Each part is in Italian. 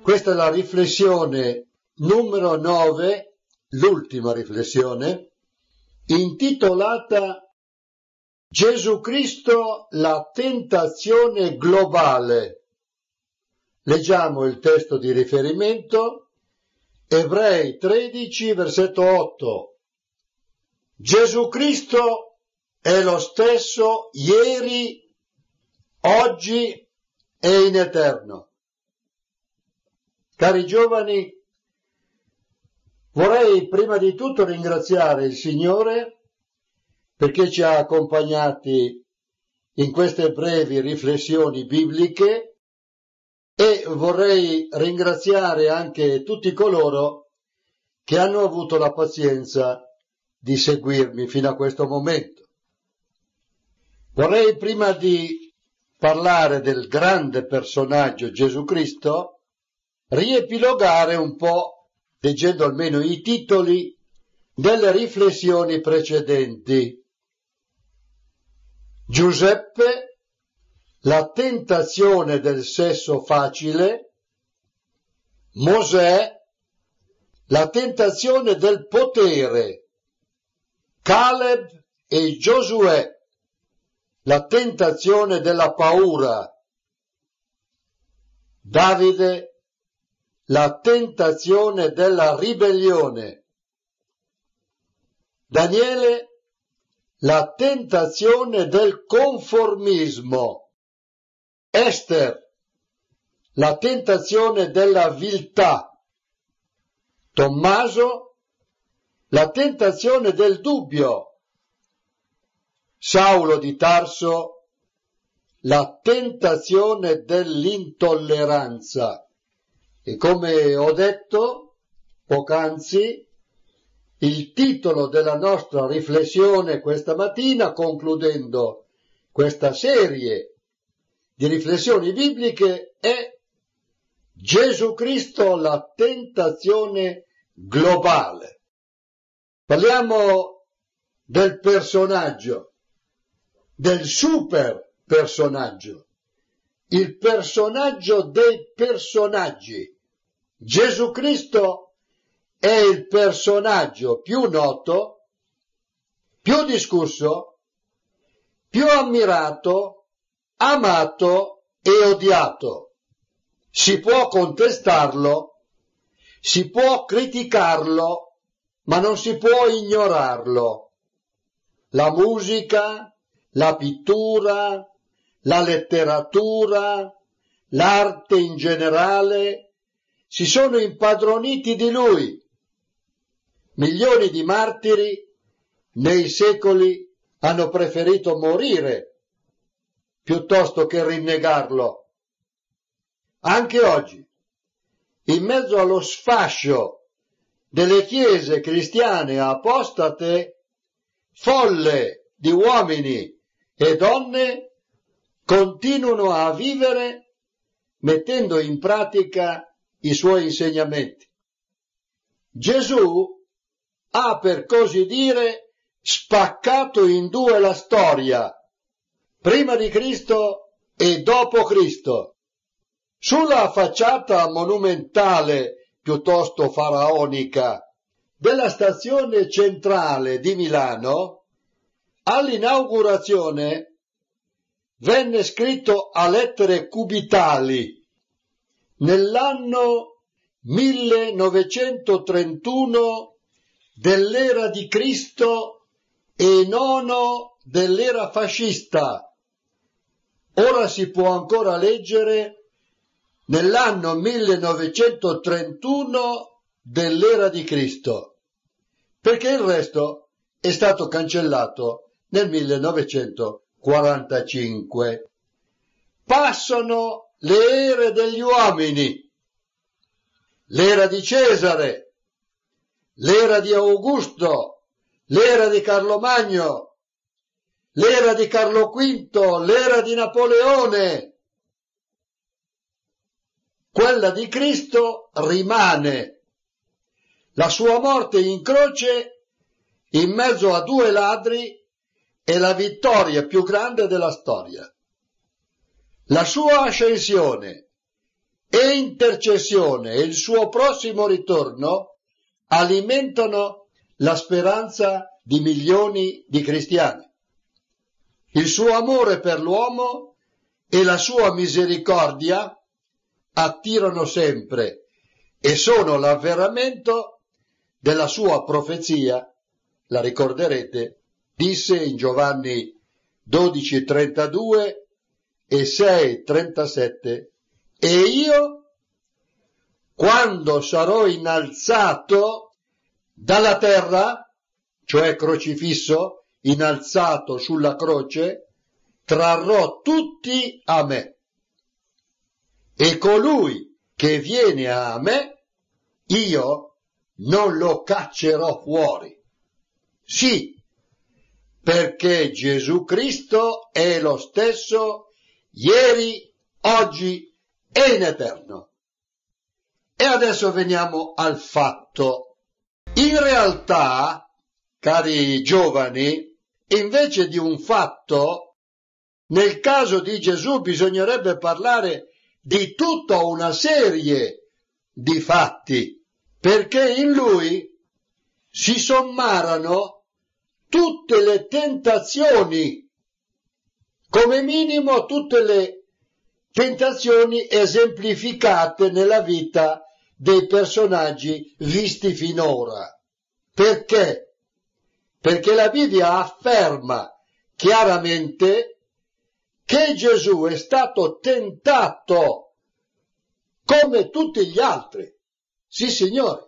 Questa è la riflessione numero 9, l'ultima riflessione, intitolata Gesù Cristo, la tentazione globale. Leggiamo il testo di riferimento, Ebrei 13, versetto 8. Gesù Cristo è lo stesso ieri, oggi e in eterno. Cari giovani, vorrei prima di tutto ringraziare il Signore perché ci ha accompagnati in queste brevi riflessioni bibliche e vorrei ringraziare anche tutti coloro che hanno avuto la pazienza di seguirmi fino a questo momento. Vorrei prima di parlare del grande personaggio Gesù Cristo riepilogare un po', leggendo almeno i titoli delle riflessioni precedenti. Giuseppe, la tentazione del sesso facile. Mosè, la tentazione del potere. Caleb e Giosuè, la tentazione della paura. Davide, la tentazione della ribellione. Daniele, la tentazione del conformismo. Ester, la tentazione della viltà. Tommaso, la tentazione del dubbio. Saulo di Tarso, la tentazione dell'intolleranza. E come ho detto poc'anzi, il titolo della nostra riflessione questa mattina, concludendo questa serie di riflessioni bibliche, è Gesù Cristo, la tentazione globale. Parliamo del personaggio, del super personaggio, il personaggio dei personaggi. Gesù Cristo è il personaggio più noto, più discusso, più ammirato, amato e odiato. Si può contestarlo, si può criticarlo, ma non si può ignorarlo. La musica, la pittura, la letteratura, l'arte in generale si sono impadroniti di lui. Milioni di martiri nei secoli hanno preferito morire piuttosto che rinnegarlo. Anche oggi, in mezzo allo sfascio delle chiese cristiane apostate, folle di uomini e donne continuano a vivere mettendo in pratica i suoi insegnamenti. Gesù ha, per così dire, spaccato in due la storia, prima di Cristo e dopo Cristo. Sulla facciata monumentale, piuttosto faraonica, della stazione centrale di Milano, all'inaugurazione venne scritto a lettere cubitali nell'anno 1931 dell'era di Cristo e nono dell'era fascista. Ora si può ancora leggere nell'anno 1931 dell'era di Cristo, perché il resto è stato cancellato nel 1945. Passano le ere degli uomini, l'era di Cesare, l'era di Augusto, l'era di Carlo Magno, l'era di Carlo V, l'era di Napoleone. Quella di Cristo rimane. La sua morte in croce in mezzo a due ladri è la vittoria più grande della storia. La sua ascensione e intercessione e il suo prossimo ritorno alimentano la speranza di milioni di cristiani. Il suo amore per l'uomo e la sua misericordia attirano sempre e sono l'avveramento della sua profezia. La ricorderete, disse in Giovanni 12:32 e 6:37, e io, quando sarò innalzato dalla terra, cioè crocifisso, innalzato sulla croce, trarrò tutti a me. E colui che viene a me, io non lo caccerò fuori. Sì, perché Gesù Cristo è lo stesso ieri, oggi e in eterno. E adesso veniamo al fatto. In realtà, cari giovani, invece di un fatto, nel caso di Gesù bisognerebbe parlare di tutta una serie di fatti, perché in lui si sommarano tutte le tentazioni, come minimo tutte le tentazioni esemplificate nella vita dei personaggi visti finora. Perché? Perché la Bibbia afferma chiaramente che Gesù è stato tentato come tutti gli altri. Sì, Signore.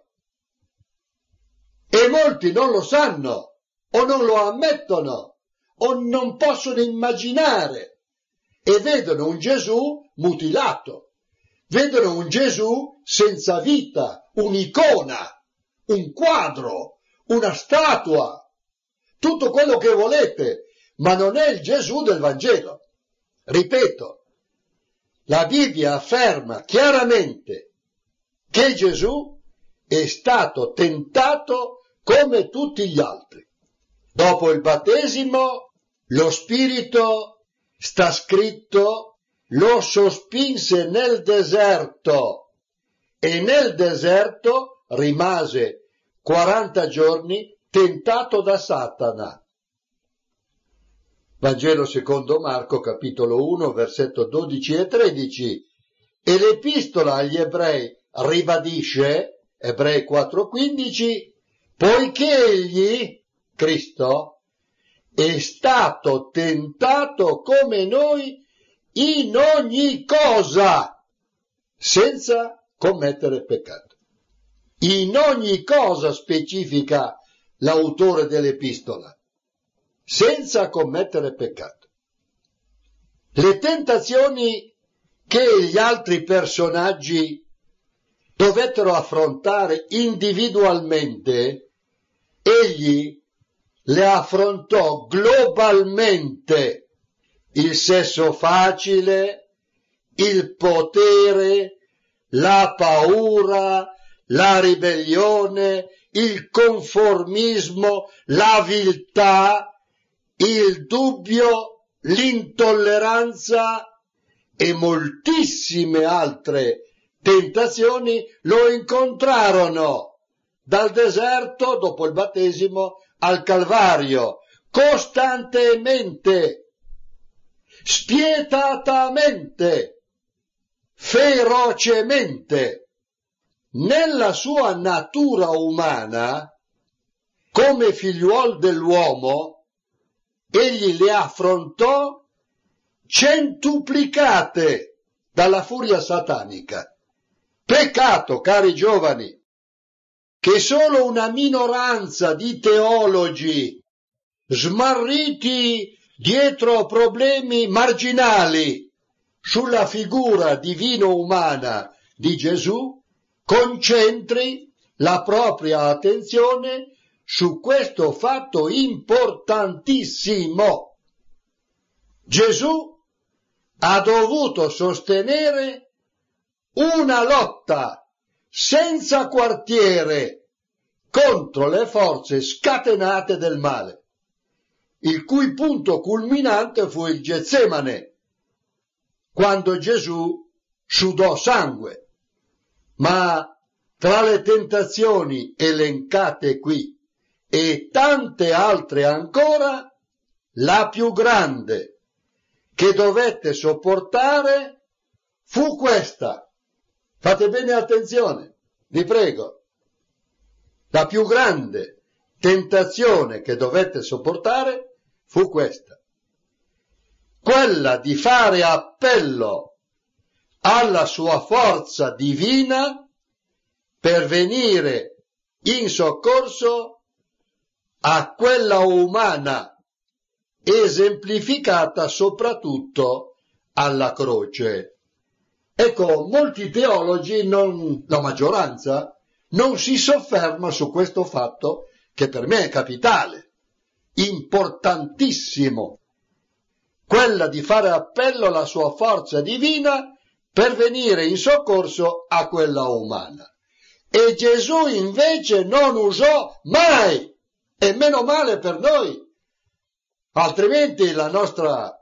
E molti non lo sanno, o non lo ammettono, o non possono immaginare, e vedono un Gesù mutilato, vedono un Gesù senza vita, un'icona, un quadro, una statua, tutto quello che volete, ma non è il Gesù del Vangelo. Ripeto, la Bibbia afferma chiaramente che Gesù è stato tentato come tutti gli altri. Dopo il battesimo, lo Spirito, sta scritto, lo sospinse nel deserto e nel deserto rimase 40 giorni tentato da Satana. Vangelo secondo Marco, capitolo 1, versetto 12 e 13. E l'epistola agli ebrei ribadisce, Ebrei 4:15, poiché egli, Cristo, è stato tentato come noi in ogni cosa, senza commettere peccato. In ogni cosa specifica l'autore dell'epistola, senza commettere peccato. Le tentazioni che gli altri personaggi dovettero affrontare individualmente, egli le affrontò globalmente: il sesso facile, il potere, la paura, la ribellione, il conformismo, la viltà, il dubbio, l'intolleranza e moltissime altre tentazioni lo incontrarono dal deserto dopo il battesimo al Calvario, costantemente, spietatamente, ferocemente. Nella sua natura umana, come figliuol dell'uomo, egli le affrontò centuplicate dalla furia satanica. Peccato, cari giovani, che solo una minoranza di teologi smarriti dietro problemi marginali sulla figura divino-umana di Gesù concentri la propria attenzione su questo fatto importantissimo. Gesù ha dovuto sostenere una lotta senza quartiere contro le forze scatenate del male, il cui punto culminante fu il Getsemane, quando Gesù sudò sangue, ma tra le tentazioni elencate qui e tante altre ancora, la più grande che dovette sopportare fu questa. Fate bene attenzione, vi prego. La più grande tentazione che dovette sopportare fu questa. Quella di fare appello alla sua forza divina per venire in soccorso a quella umana, esemplificata soprattutto alla croce. Ecco, molti teologi, la maggioranza, non si sofferma su questo fatto che per me è capitale, importantissimo, quella di fare appello alla sua forza divina per venire in soccorso a quella umana. E Gesù invece non usò mai, e meno male per noi, altrimenti la nostra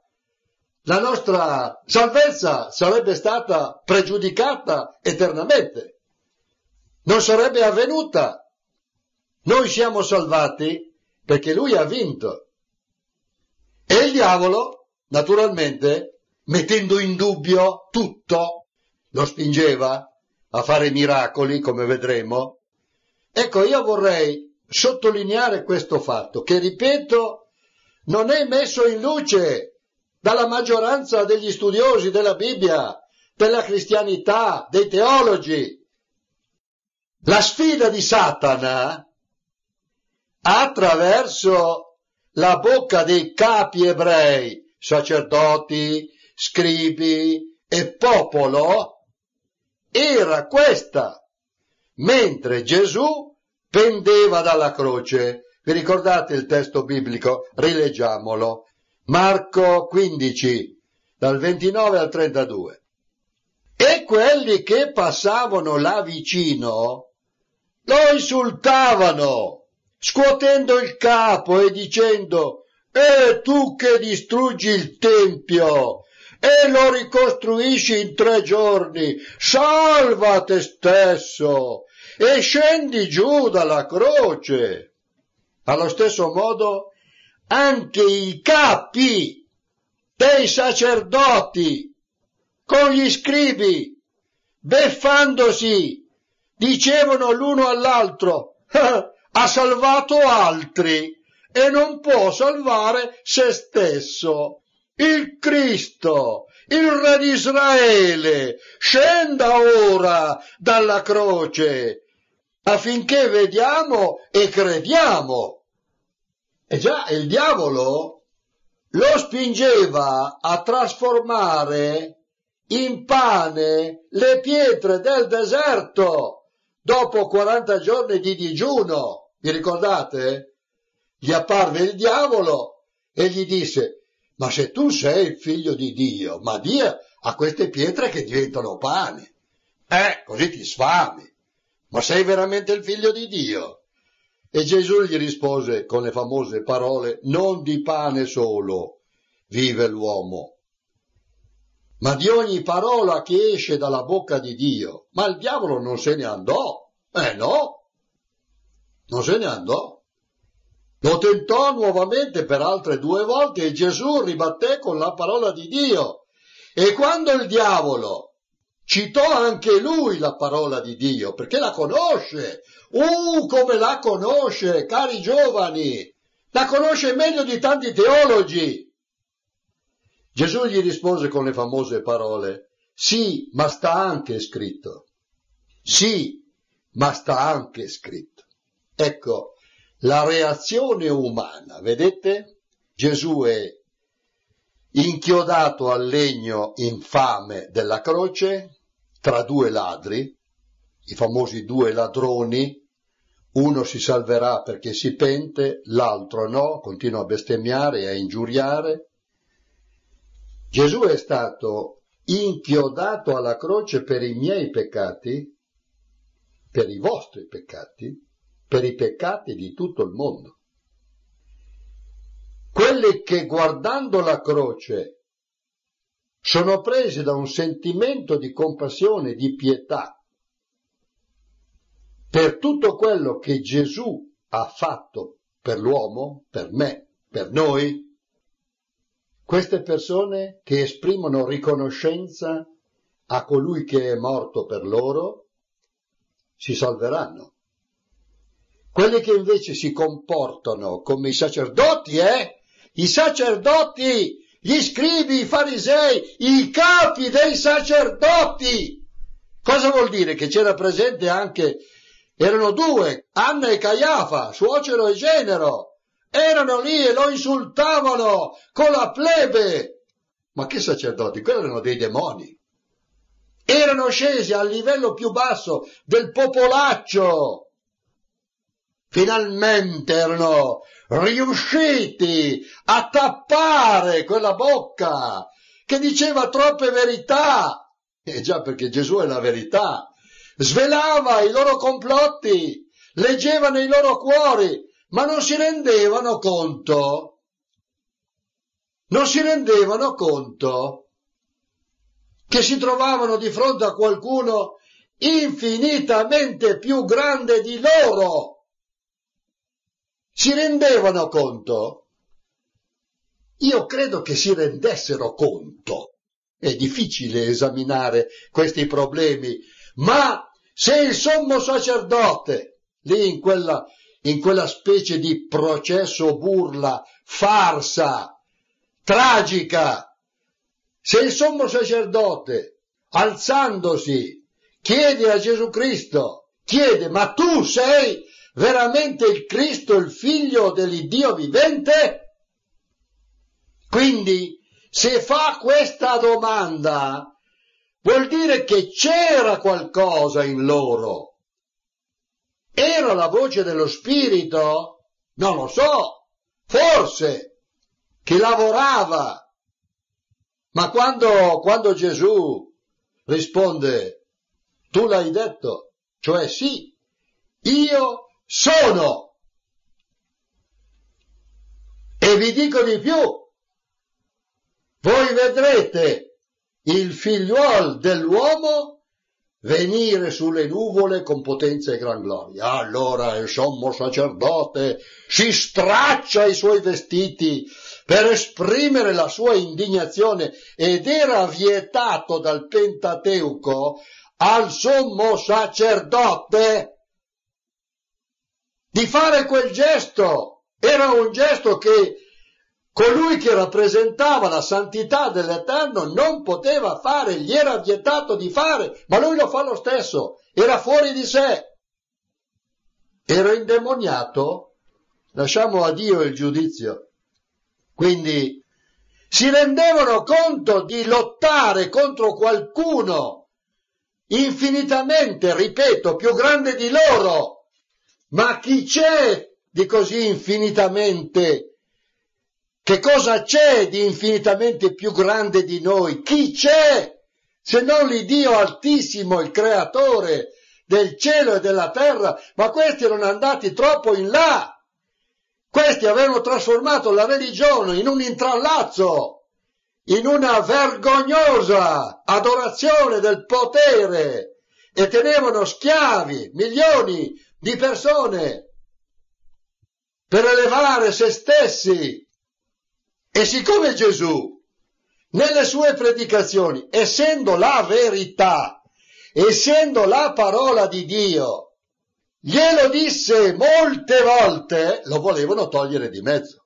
salvezza sarebbe stata pregiudicata eternamente, non sarebbe avvenuta. Noi siamo salvati perché Lui ha vinto. E il diavolo, naturalmente, mettendo in dubbio tutto, lo spingeva a fare miracoli, come vedremo. Ecco, io vorrei sottolineare questo fatto, che, ripeto, non è messo in luce dalla maggioranza degli studiosi della Bibbia, della cristianità, dei teologi. La sfida di Satana, attraverso la bocca dei capi ebrei, sacerdoti, scribi e popolo, era questa, mentre Gesù pendeva dalla croce. Vi ricordate il testo biblico? Rileggiamolo. Marco 15, dal 29 al 32. E quelli che passavano là vicino lo insultavano, scuotendo il capo e dicendo: «E tu che distruggi il tempio e lo ricostruisci in 3 giorni, salva te stesso e scendi giù dalla croce». Allo stesso modo anche i capi dei sacerdoti con gli scribi, beffandosi, dicevano l'uno all'altro: «Ha salvato altri e non può salvare se stesso. Il Cristo, il Re di Israele, scenda ora dalla croce affinché vediamo e crediamo». E già il diavolo lo spingeva a trasformare in pane le pietre del deserto dopo 40 giorni di digiuno. Vi ricordate? Gli apparve il diavolo e gli disse: «Ma se tu sei il figlio di Dio, ma di a queste pietre che diventano pane. Così ti sfami. Ma sei veramente il figlio di Dio?» E Gesù gli rispose con le famose parole: «Non di pane solo vive l'uomo, ma di ogni parola che esce dalla bocca di Dio». Ma il diavolo non se ne andò. No, non se ne andò. Lo tentò nuovamente per altre 2 volte e Gesù ribatté con la parola di Dio. E quando il diavolo citò anche lui la parola di Dio, perché la conosce, come la conosce, cari giovani, la conosce meglio di tanti teologi. Gesù gli rispose con le famose parole: «Sì, ma sta anche scritto. Sì, ma sta anche scritto». Ecco, la reazione umana, vedete? Gesù è inchiodato al legno infame della croce tra 2 ladri, i famosi 2 ladroni. Uno si salverà perché si pente, l'altro no, continua a bestemmiare e a ingiuriare. Gesù è stato inchiodato alla croce per i miei peccati, per i vostri peccati, per i peccati di tutto il mondo. Quelli che guardando la croce sono presi da un sentimento di compassione, di pietà per tutto quello che Gesù ha fatto per l'uomo, per me, per noi. Queste persone che esprimono riconoscenza a colui che è morto per loro si salveranno. Quelli che invece si comportano come i sacerdoti, gli scribi, i farisei, i capi dei sacerdoti. Cosa vuol dire? Che c'era presente anche, erano due, Anna e Caiafa, suocero e genero. Erano lì e lo insultavano con la plebe. Ma che sacerdoti? Quelli erano dei demoni. Erano scesi al livello più basso del popolaccio. Finalmente erano riusciti a tappare quella bocca che diceva troppe verità. E già, perché Gesù è la verità. Svelava i loro complotti, leggeva nei loro cuori, ma non si rendevano conto che si trovavano di fronte a qualcuno infinitamente più grande di loro. Si rendevano conto? Io credo che si rendessero conto. È difficile esaminare questi problemi, ma se il sommo sacerdote, lì in quella specie di processo burla, farsa, tragica, se il sommo sacerdote, alzandosi, chiede a Gesù Cristo, ma tu sei veramente il Cristo, il figlio dell'Iddio vivente? Quindi, se fa questa domanda, vuol dire che c'era qualcosa in loro. Era la voce dello Spirito? Non lo so, forse, che lavorava. Ma quando Gesù risponde, tu l'hai detto, cioè sì, io sono. E vi dico di più, voi vedrete il figliuol dell'uomo venire sulle nuvole con potenza e gran gloria. Allora il sommo sacerdote si straccia i suoi vestiti per esprimere la sua indignazione, ed era vietato dal Pentateuco al sommo sacerdote di fare quel gesto. Era un gesto che colui che rappresentava la santità dell'Eterno non poteva fare, gli era vietato di fare, ma lui lo fa lo stesso, era fuori di sé, era indemoniato. Lasciamo a Dio il giudizio. Quindi si rendevano conto di lottare contro qualcuno infinitamente, ripeto, più grande di loro. Ma chi c'è di così infinitamente? Che cosa c'è di infinitamente più grande di noi? Chi c'è? Se non l'Iddio Altissimo, il Creatore del cielo e della terra. Ma questi erano andati troppo in là. Questi avevano trasformato la religione in un intrallazzo, in una vergognosa adorazione del potere, e tenevano schiavi milioni di persone per elevare se stessi. E siccome Gesù, nelle sue predicazioni, essendo la verità, essendo la parola di Dio, glielo disse molte volte, lo volevano togliere di mezzo.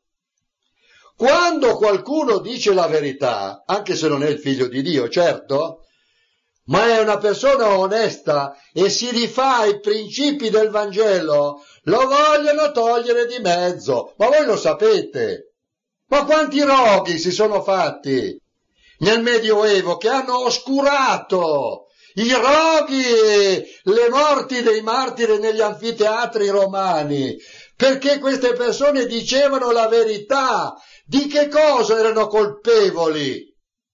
Quando qualcuno dice la verità, anche se non è il figlio di Dio, certo, ma è una persona onesta e si rifà ai principi del Vangelo, lo vogliono togliere di mezzo. Ma voi lo sapete. Ma quanti roghi si sono fatti nel Medioevo che hanno oscurato i roghi e le morti dei martiri negli anfiteatri romani, perché queste persone dicevano la verità. Di che cosa erano colpevoli?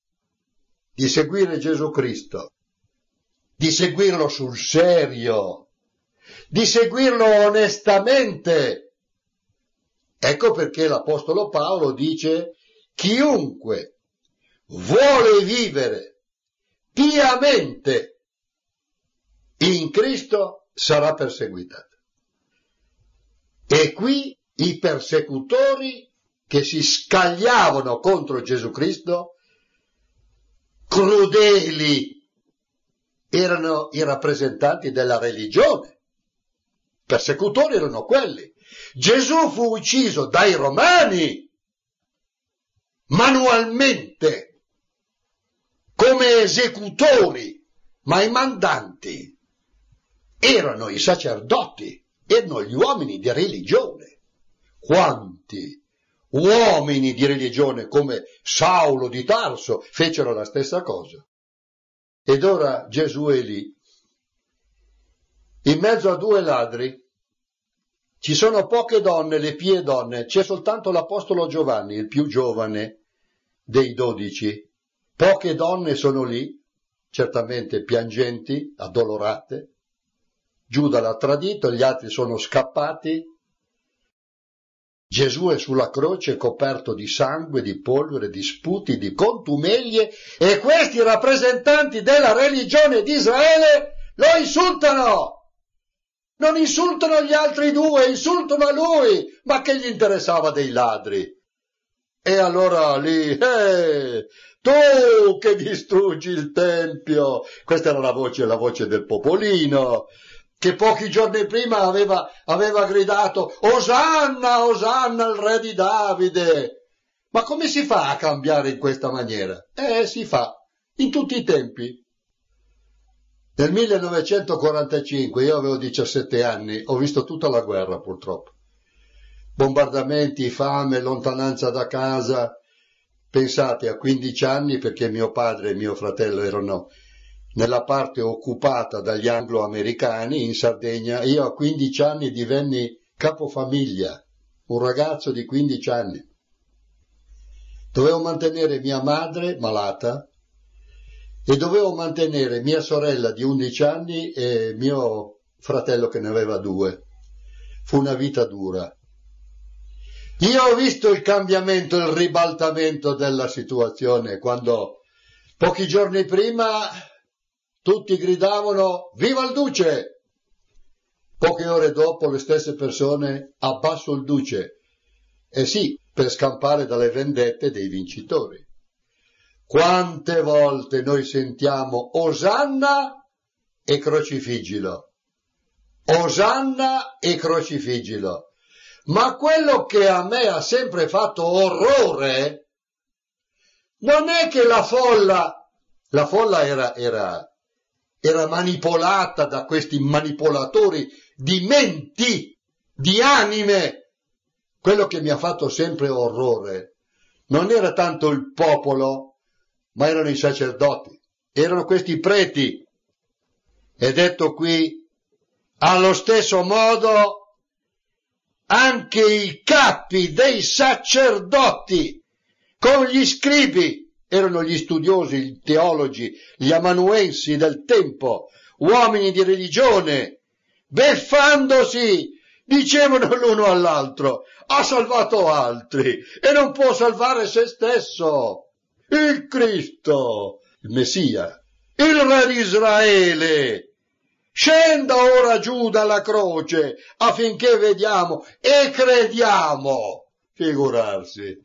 Di seguire Gesù Cristo, di seguirlo sul serio, di seguirlo onestamente. Ecco perché l'Apostolo Paolo dice: chiunque vuole vivere piamente in Cristo sarà perseguitata. E qui i persecutori che si scagliavano contro Gesù Cristo, crudeli, erano i rappresentanti della religione. Persecutori erano quelli. Gesù fu ucciso dai romani, manualmente, come esecutori, ma i mandanti erano i sacerdoti, erano gli uomini di religione. Quanti uomini di religione come Saulo di Tarso fecero la stessa cosa. Ed ora Gesù è lì, in mezzo a due ladri. Ci sono poche donne, le pie donne, c'è soltanto l'apostolo Giovanni, il più giovane dei 12. Poche donne sono lì, certamente piangenti, addolorate. Giuda l'ha tradito, gli altri sono scappati. Gesù è sulla croce coperto di sangue, di polvere, di sputi, di contumeglie, e questi rappresentanti della religione di Israele lo insultano. Non insultano gli altri due, insultano lui, ma che gli interessava dei ladri? E allora lì, tu che distruggi il Tempio, questa era la voce del popolino, che pochi giorni prima aveva gridato, Osanna, Osanna, il re di Davide. Ma come si fa a cambiare in questa maniera? Si fa, in tutti i tempi. Nel 1945, io avevo 17 anni, ho visto tutta la guerra purtroppo. Bombardamenti, fame, lontananza da casa. Pensate, a 15 anni, perché mio padre e mio fratello erano nella parte occupata dagli anglo-americani in Sardegna, io a 15 anni divenni capofamiglia, un ragazzo di 15 anni. Dovevo mantenere mia madre malata, e dovevo mantenere mia sorella di 11 anni e mio fratello che ne aveva 2. Fu una vita dura. Io ho visto il cambiamento, il ribaltamento della situazione, quando pochi giorni prima tutti gridavano «Viva il Duce!». Poche ore dopo le stesse persone «Abbasso il Duce!». E sì, per scampare dalle vendette dei vincitori. Quante volte noi sentiamo Osanna e crocifiggilo, Osanna e crocifiggilo, ma quello che a me ha sempre fatto orrore non è che la folla era manipolata da questi manipolatori di menti, di anime. Quello che mi ha fatto sempre orrore non era tanto il popolo, ma erano i sacerdoti, erano questi preti. È detto qui, allo stesso modo, anche i capi dei sacerdoti, con gli scribi, erano gli studiosi, i teologi, gli amanuensi del tempo, uomini di religione, beffandosi, dicevano l'uno all'altro, ha salvato altri e non può salvare se stesso. Il Cristo, il Messia, il Re di Israele, scenda ora giù dalla croce affinché vediamo e crediamo. Figurarsi,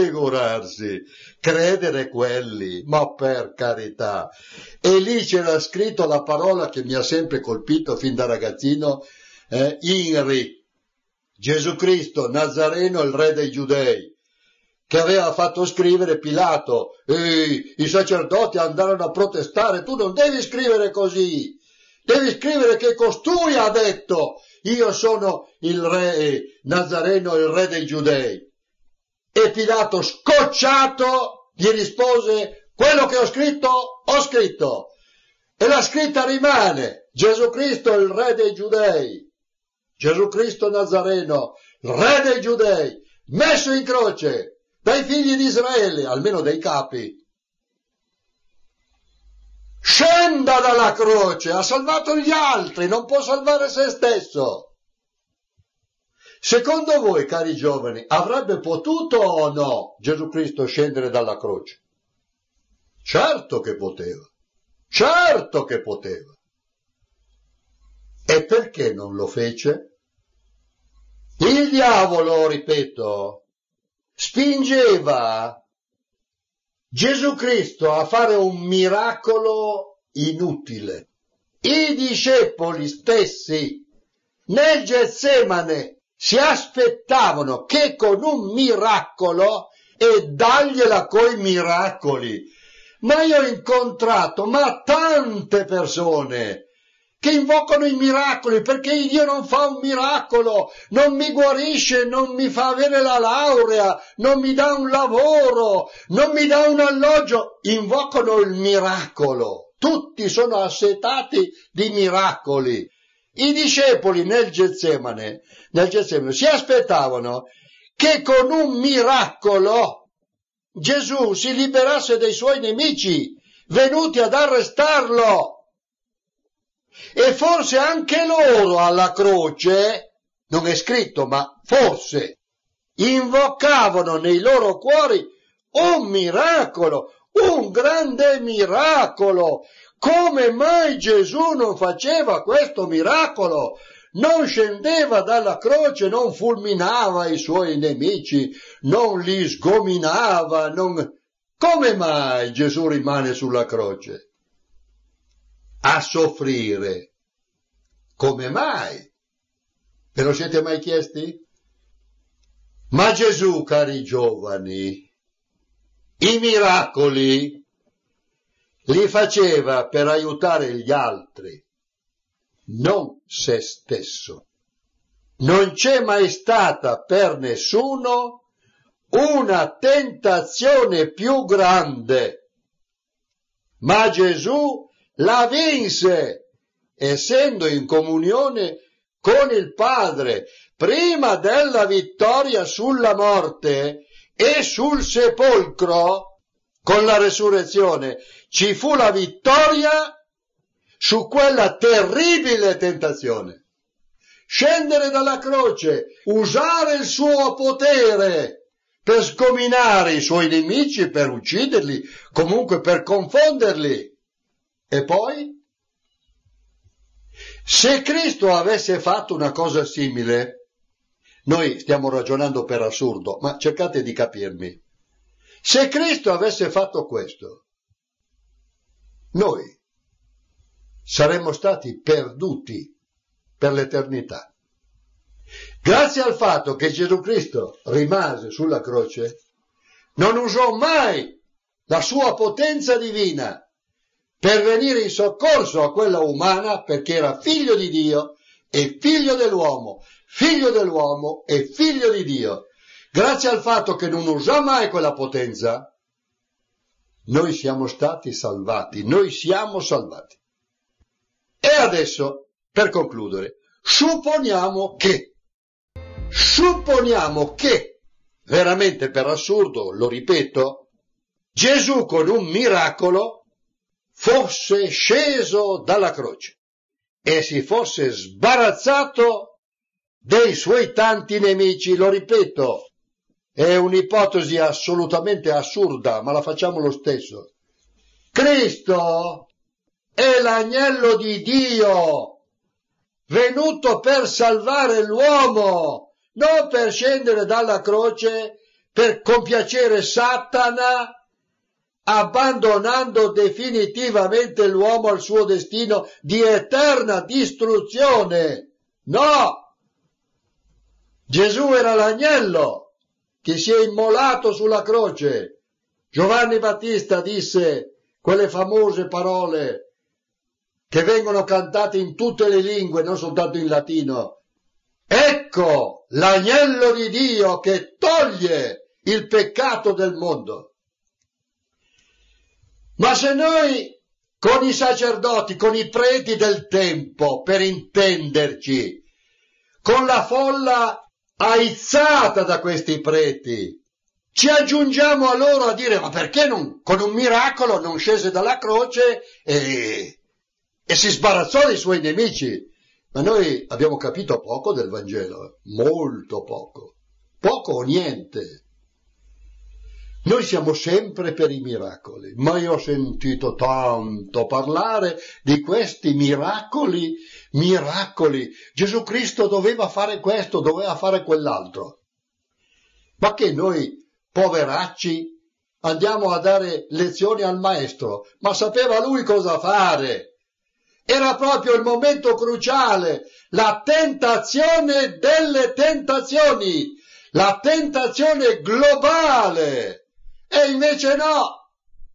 credere quelli, ma per carità. E lì c'era scritto la parola che mi ha sempre colpito fin da ragazzino, INRI, Gesù Cristo Nazareno, il Re dei Giudei, che aveva fatto scrivere Pilato. I sacerdoti andarono a protestare, tu non devi scrivere così, devi scrivere che costui ha detto, io sono il re Nazareno, il re dei Giudei. E Pilato, scocciato, gli rispose, quello che ho scritto, e la scritta rimane, Gesù Cristo il re dei Giudei, Gesù Cristo Nazareno, il re dei Giudei, messo in croce dai figli di Israele, almeno dei capi. Scenda dalla croce, ha salvato gli altri, non può salvare se stesso. Secondo voi, cari giovani, avrebbe potuto o no Gesù Cristo scendere dalla croce? Certo che poteva. Certo che poteva. E perché non lo fece? Il diavolo, ripeto, spingeva Gesù Cristo a fare un miracolo inutile. I discepoli stessi nel Getsemane si aspettavano che con un miracolo, e dargliela coi miracoli. Ma io ho incontrato tante persone che invocano i miracoli, perché Dio non fa un miracolo, non mi guarisce, non mi fa avere la laurea, non mi dà un lavoro, non mi dà un alloggio, invocano il miracolo. Tutti sono assetati di miracoli. I discepoli nel Getsemane si aspettavano che con un miracolo Gesù si liberasse dai suoi nemici venuti ad arrestarlo. E forse anche loro alla croce, non è scritto, ma forse, invocavano nei loro cuori un miracolo, un grande miracolo. Come mai Gesù non faceva questo miracolo? Non scendeva dalla croce, non fulminava i suoi nemici, non li sgominava, Come mai Gesù rimane sulla croce a soffrire? Come mai? Ve lo siete mai chiesti? Ma Gesù, cari giovani, i miracoli li faceva per aiutare gli altri, non se stesso. Non c'è mai stata per nessuno una tentazione più grande, ma Gesù la vinse, essendo in comunione con il Padre. Prima della vittoria sulla morte e sul sepolcro, con la resurrezione, ci fu la vittoria su quella terribile tentazione. Scendere dalla croce, usare il suo potere per sgominare i suoi nemici, per ucciderli, comunque per confonderli. E poi? Se Cristo avesse fatto una cosa simile, noi stiamo ragionando per assurdo, ma cercate di capirmi. Se Cristo avesse fatto questo, noi saremmo stati perduti per l'eternità. Grazie al fatto che Gesù Cristo rimase sulla croce, non usò mai la sua potenza divina per venire in soccorso a quella umana, perché era figlio di Dio e figlio dell'uomo e figlio di Dio. Grazie al fatto che non usò mai quella potenza, noi siamo stati salvati, noi siamo salvati. E adesso, per concludere, supponiamo che, veramente per assurdo, lo ripeto, Gesù con un miracolo fosse sceso dalla croce e si fosse sbarazzato dei suoi tanti nemici. Lo ripeto, è un'ipotesi assolutamente assurda, ma la facciamo lo stesso. Cristo è l'agnello di Dio, venuto per salvare l'uomo, non per scendere dalla croce, per compiacere Satana, abbandonando definitivamente l'uomo al suo destino di eterna distruzione. No! Gesù era l'agnello che si è immolato sulla croce. Giovanni Battista disse quelle famose parole che vengono cantate in tutte le lingue, non soltanto in latino. Ecco l'agnello di Dio che toglie il peccato del mondo. Ma se noi, con i sacerdoti, con i preti del tempo, per intenderci, con la folla aizzata da questi preti, ci aggiungiamo a loro a dire: ma perché non, con un miracolo non scese dalla croce e si sbarazzò dei suoi nemici? Ma noi abbiamo capito poco del Vangelo, molto poco o niente. Noi siamo sempre per i miracoli, ma io ho sentito tanto parlare di questi miracoli. Gesù Cristo doveva fare questo, doveva fare quell'altro. Ma che noi, poveracci, andiamo a dare lezioni al maestro? Ma sapeva lui cosa fare. Era proprio il momento cruciale, la tentazione delle tentazioni, la tentazione globale. E invece no,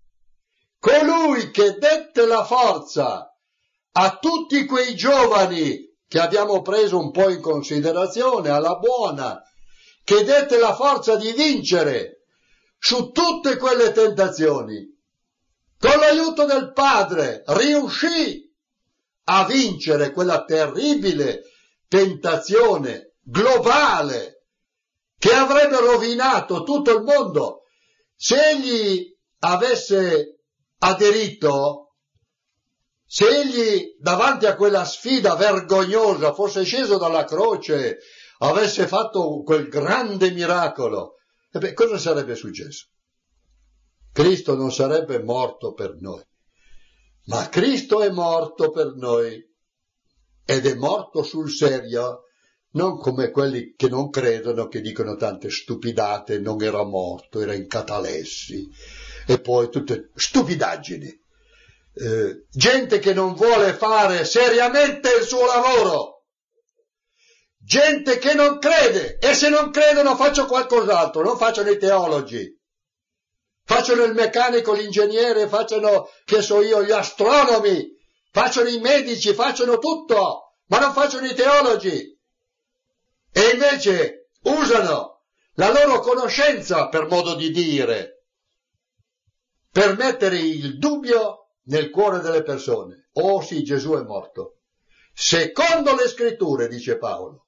colui che dette la forza a tutti quei giovani che abbiamo preso un po' in considerazione, alla buona, che dette la forza di vincere su tutte quelle tentazioni, con l'aiuto del Padre riuscì a vincere quella terribile tentazione globale che avrebbe rovinato tutto il mondo. Se egli avesse aderito, se egli davanti a quella sfida vergognosa fosse sceso dalla croce, avesse fatto quel grande miracolo, cosa sarebbe successo? Cristo non sarebbe morto per noi, ma Cristo è morto per noi ed è morto sul serio. Non come quelli che non credono, che dicono tante stupidate, non era morto, era in catalessi, e poi tutte stupidaggini. Gente che non vuole fare seriamente il suo lavoro, gente che non crede, e se non credono faccio qualcos'altro, non facciano i teologi, facciano il meccanico, l'ingegnere, facciano, che so io, gli astronomi, facciano i medici, facciano tutto, ma non facciano i teologi. E invece usano la loro conoscenza, per modo di dire, per mettere il dubbio nel cuore delle persone. Oh sì, Gesù è morto. Secondo le scritture, dice Paolo.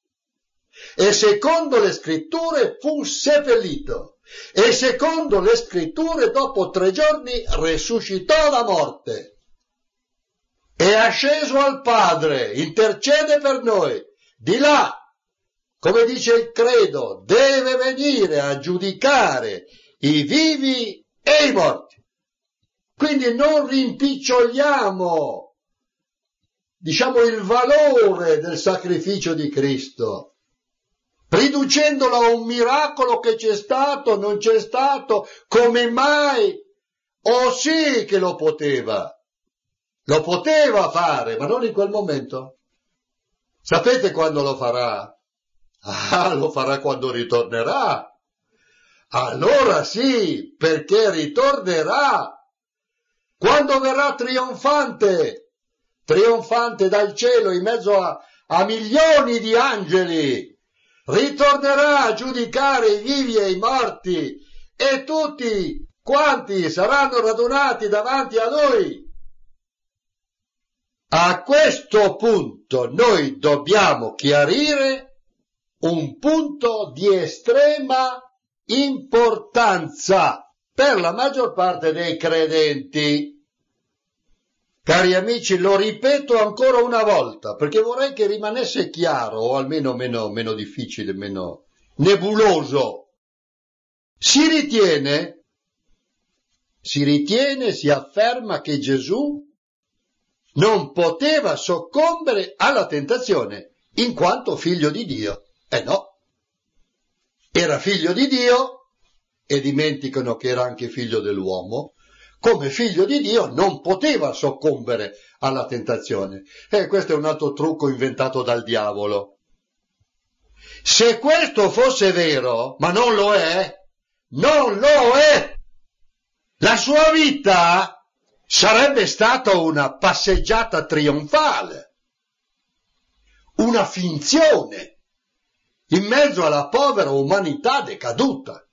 E secondo le scritture fu seppellito. E secondo le scritture dopo 3 giorni risuscitò da morte. È asceso al Padre, intercede per noi. Di là, come dice il credo, deve venire a giudicare i vivi e i morti. Quindi non rimpiccioliamo, il valore del sacrificio di Cristo, riducendolo a un miracolo che c'è stato, non c'è stato, come mai? Oh sì che lo poteva fare, ma non in quel momento. Sapete quando lo farà? Lo farà quando ritornerà. Allora sì, perché ritornerà. Quando verrà trionfante dal cielo in mezzo a milioni di angeli, ritornerà a giudicare i vivi e i morti, e tutti quanti saranno radunati davanti a lui. A questo punto noi dobbiamo chiarire un punto di estrema importanza per la maggior parte dei credenti. Cari amici, lo ripeto ancora una volta, perché vorrei che rimanesse chiaro, o almeno meno difficile, meno nebuloso. Si afferma che Gesù non poteva soccombere alla tentazione, in quanto figlio di Dio. No, era figlio di Dio, e dimenticano che era anche figlio dell'uomo. Come figlio di Dio non poteva soccombere alla tentazione. Questo è un altro trucco inventato dal diavolo. Se questo fosse vero, ma non lo è, la sua vita sarebbe stata una passeggiata trionfale, una finzione in mezzo alla povera umanità decaduta.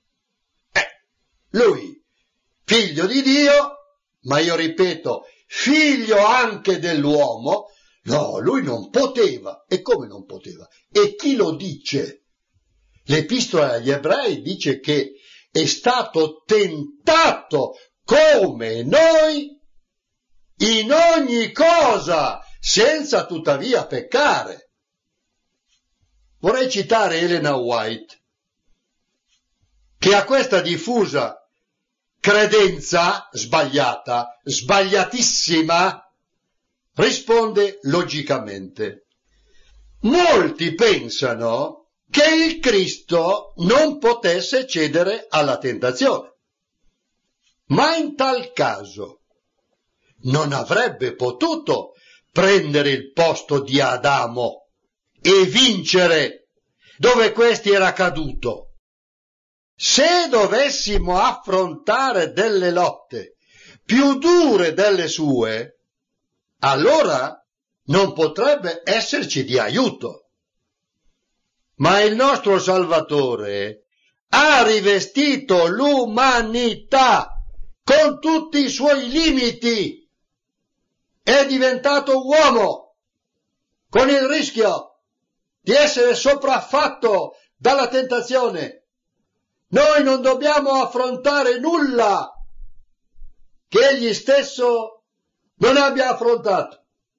Lui, figlio di Dio, ma io ripeto, figlio anche dell'uomo, no, lui non poteva. E come non poteva? E chi lo dice? L'Epistola agli Ebrei dice che è stato tentato come noi in ogni cosa, senza tuttavia peccare. Vorrei citare Elena White, che ha questa diffusa credenza sbagliata, sbagliatissima, risponde logicamente. Molti pensano che il Cristo non potesse cedere alla tentazione, ma in tal caso non avrebbe potuto prendere il posto di Adamo e vincere dove questi era caduto. Se dovessimo affrontare delle lotte più dure delle sue, allora non potrebbe esserci di aiuto. Ma il nostro Salvatore ha rivestito l'umanità con tutti i suoi limiti. È diventato uomo con il rischio di essere sopraffatto dalla tentazione. Noi non dobbiamo affrontare nulla che egli stesso non abbia affrontato.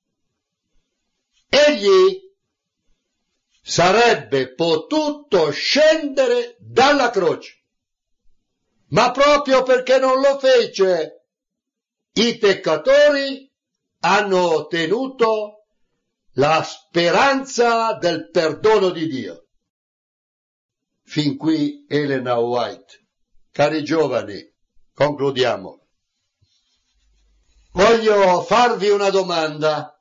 Egli sarebbe potuto scendere dalla croce, ma proprio perché non lo fece, i peccatori hanno ottenuto la speranza del perdono di Dio. Fin qui Elena White. Cari giovani, concludiamo. Voglio farvi una domanda.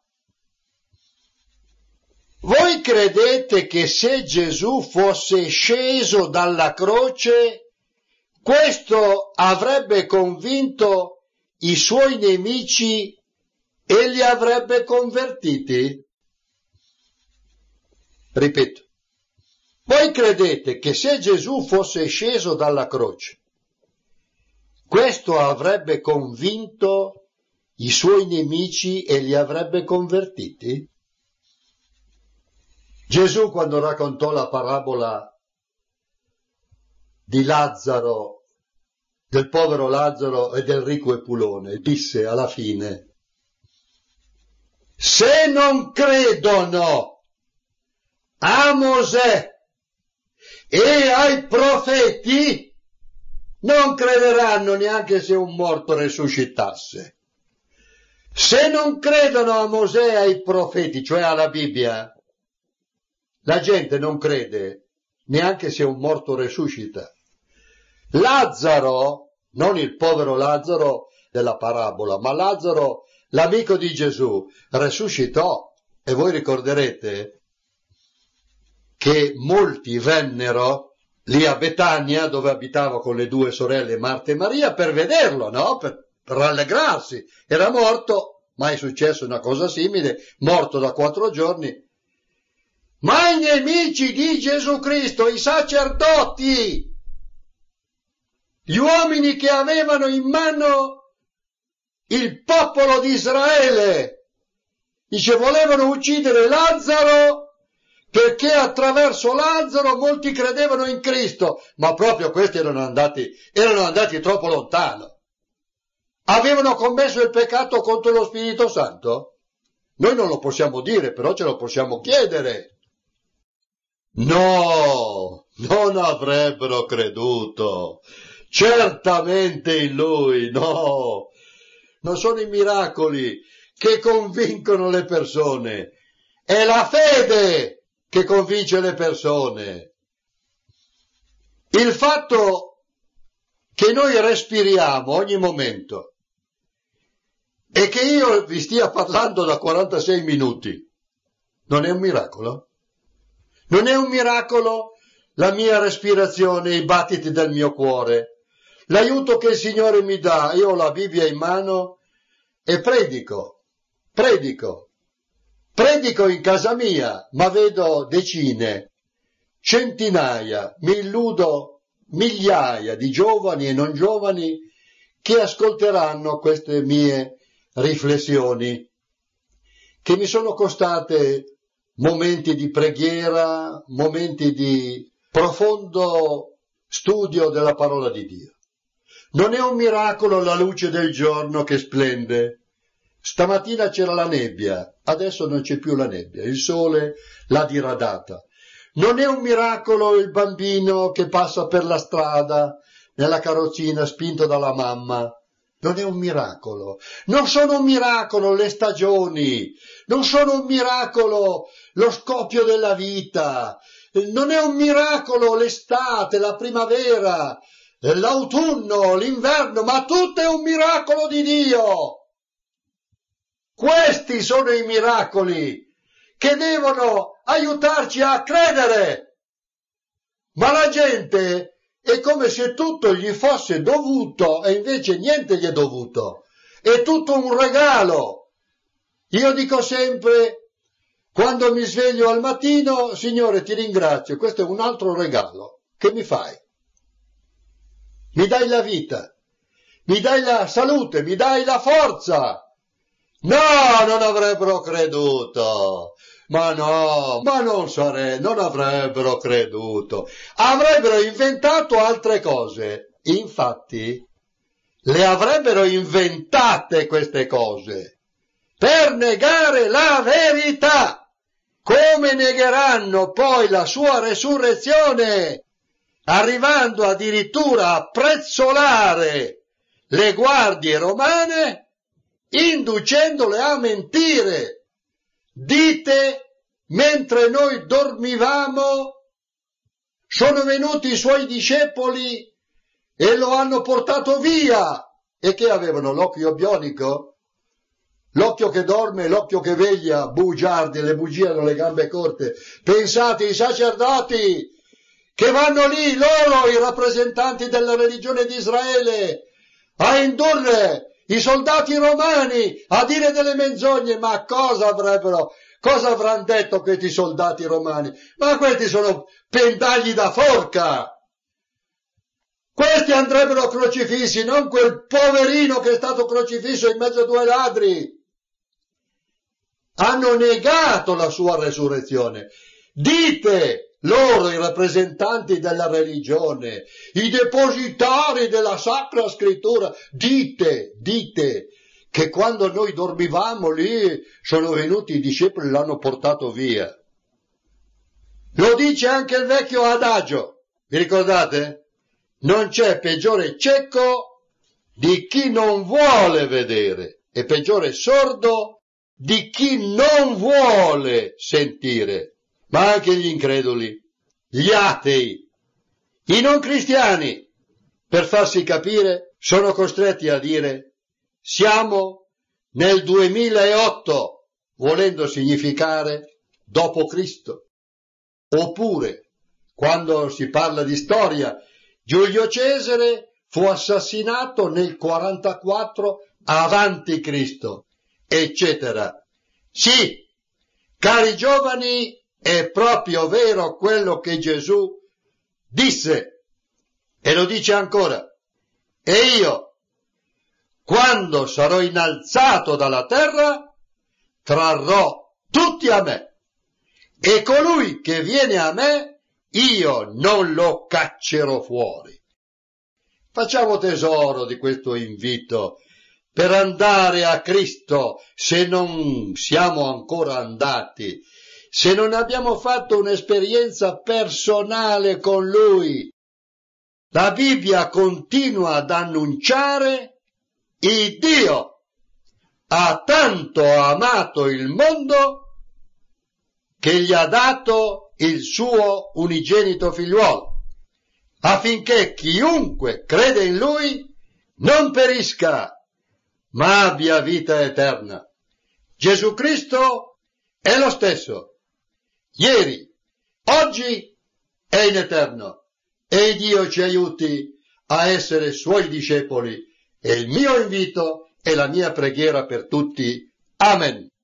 Voi credete che se Gesù fosse sceso dalla croce, questo avrebbe convinto i suoi nemici e li avrebbe convertiti? Ripeto, voi credete che se Gesù fosse sceso dalla croce, questo avrebbe convinto i suoi nemici e li avrebbe convertiti? Gesù, quando raccontò la parabola di Lazzaro, del povero Lazzaro e del ricco Epulone, disse alla fine: se non credono a Mosè e ai profeti, non crederanno neanche se un morto resuscitasse. Se non credono a Mosè e ai profeti, cioè alla Bibbia, la gente non crede neanche se un morto resuscita. Lazzaro, non il povero Lazzaro della parabola, ma Lazzaro, l'amico di Gesù, resuscitò. E voi ricorderete che molti vennero lì a Betania, dove abitava con le due sorelle Marta e Maria, per vederlo, no? Per rallegrarsi. Era morto, mai è successo una cosa simile, morto da 4 giorni. Ma i nemici di Gesù Cristo, i sacerdoti, gli uomini che avevano in mano il popolo di Israele, dice, volevano uccidere Lazzaro perché attraverso Lazzaro molti credevano in Cristo, ma proprio questi erano andati troppo lontano. Avevano commesso il peccato contro lo Spirito Santo? Noi non lo possiamo dire, però ce lo possiamo chiedere. No, non avrebbero creduto, certamente in lui, no. Non sono i miracoli che convincono le persone, è la fede che convince le persone. Il fatto che noi respiriamo ogni momento e che io vi stia parlando da 46 minuti, non è un miracolo? Non è un miracolo la mia respirazione, i battiti del mio cuore, l'aiuto che il Signore mi dà? Io ho la Bibbia in mano e predico in casa mia, ma vedo decine, centinaia, mi illudo migliaia di giovani e non giovani che ascolteranno queste mie riflessioni, che mi sono costate momenti di preghiera, momenti di profondo studio della parola di Dio. Non è un miracolo la luce del giorno che splende. Stamattina c'era la nebbia, adesso non c'è più la nebbia, il sole l'ha diradata. Non è un miracolo il bambino che passa per la strada nella carrozzina spinto dalla mamma. Non è un miracolo. Non sono un miracolo le stagioni, non sono un miracolo lo scoppio della vita, non è un miracolo l'estate, la primavera, l'autunno, l'inverno, ma tutto è un miracolo di Dio. Questi sono i miracoli che devono aiutarci a credere. Ma la gente è come se tutto gli fosse dovuto e invece niente gli è dovuto. È tutto un regalo. Io dico sempre, quando mi sveglio al mattino, Signore ti ringrazio, questo è un altro regalo. Che mi fai? Mi dai la vita, mi dai la salute, mi dai la forza. No, non avrebbero creduto. Ma no, ma non avrebbero creduto. Avrebbero inventato altre cose. Infatti, le avrebbero inventate queste cose per negare la verità. Come negheranno poi la sua resurrezione, arrivando addirittura a prezzolare le guardie romane, inducendole a mentire. Dite, mentre noi dormivamo, sono venuti i suoi discepoli e lo hanno portato via. E che avevano? L'occhio bionico? L'occhio che dorme, l'occhio che veglia, bugiardi, le bugie hanno le gambe corte. Pensate, i sacerdoti che vanno lì, loro, i rappresentanti della religione di Israele, a indurre i soldati romani a dire delle menzogne. Ma cosa avranno detto questi soldati romani? Ma questi sono pendagli da forca. Questi andrebbero crocifissi, non quel poverino che è stato crocifisso in mezzo a due ladri. Hanno negato la sua resurrezione. Dite, loro, i rappresentanti della religione, i depositari della Sacra Scrittura, dite che quando noi dormivamo lì sono venuti i discepoli e l'hanno portato via. Lo dice anche il vecchio adagio, vi ricordate? Non c'è peggiore cieco di chi non vuole vedere e peggiore sordo di chi non vuole sentire. Ma anche gli increduli, gli atei, i non cristiani, per farsi capire, sono costretti a dire siamo nel 2008, volendo significare dopo Cristo. Oppure, quando si parla di storia, Giulio Cesare fu assassinato nel 44 avanti Cristo, eccetera. Sì, cari giovani, è proprio vero quello che Gesù disse, e lo dice ancora. E io, quando sarò innalzato dalla terra, trarrò tutti a me, e colui che viene a me, io non lo caccerò fuori. Facciamo tesoro di questo invito per andare a Cristo, se non siamo ancora andati, se non abbiamo fatto un'esperienza personale con Lui. La Bibbia continua ad annunciare: il Dio ha tanto amato il mondo che gli ha dato il suo unigenito figliuolo, affinché chiunque crede in Lui non perisca, ma abbia vita eterna. Gesù Cristo è lo stesso, ieri, oggi e in eterno, e Dio ci aiuti a essere Suoi discepoli. È il mio invito e la mia preghiera per tutti. Amen.